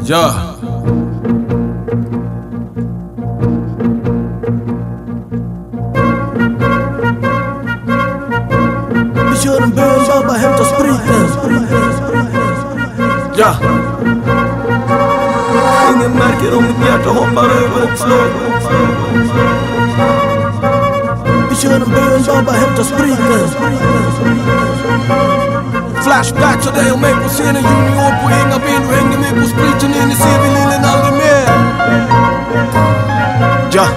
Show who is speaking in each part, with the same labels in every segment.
Speaker 1: Ja.
Speaker 2: Vi kör en bön, bara hämta spriten.
Speaker 1: Ja.
Speaker 2: Ingen märker om mitt hjärta hoppar över ett slag. Vi kör en bön, bara hämta spriten.
Speaker 1: Flashback till dig och mig på scenen, junior på egna ben. Du hängde med på spriten, ni ser vi lillen aldrig mer. Ja.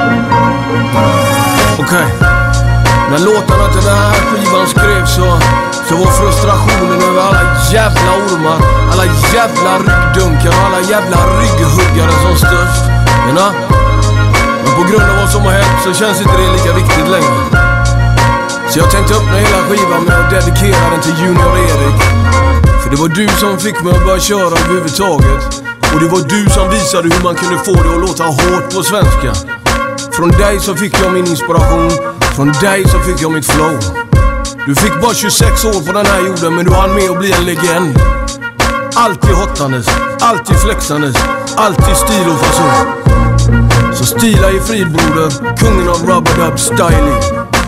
Speaker 1: Okej. När låtarna till den här skivan skrevs så var frustrationen över alla jävla ormar, alla jävla ryggdunkar och alla jävla rygghuggare som störst. You know? Men på grund av vad som har hänt så känns inte det lika viktigt längre. Så jag tänkte öppna hela skivan med att dedikera den till Junior Erik. För det var du som fick mig att börja köra överhuvudtaget. Och det var du som visade hur man kunde få det att låta hårt på svenska. Från dig så fick jag min inspiration, från dig så fick jag mitt flow. Du fick bara 26 år på den här jorden, men du hann med att bli en legend. Alltid hottandes, alltid flexandes, alltid stil och fason. Så stila i frid broder, kungen av rubber dub styling.